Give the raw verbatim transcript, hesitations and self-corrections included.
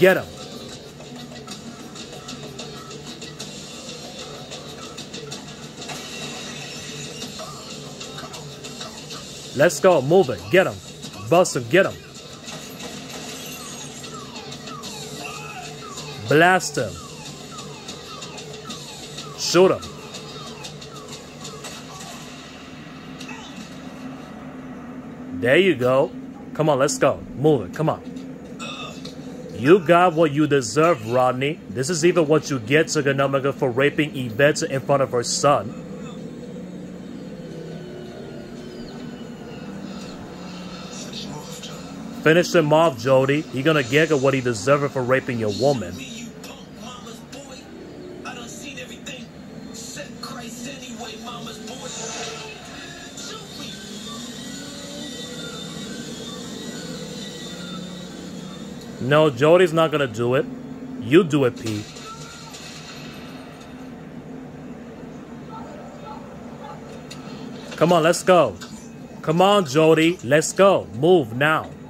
Get him. Let's go. Move it. Get him. Bust him. Get him. Blast him. Shoot him. There you go. Come on, let's go. Move it. Come on. You got what you deserve, Rodney. This is even what you get, Tsukunomika, for raping Yvette in front of her son. Finish him off, Jody. He gonna get what he deserves for raping your woman. No, Jody's not gonna do it. You do it, Pete. Come on, let's go. Come on, Jody. Let's go. Move now.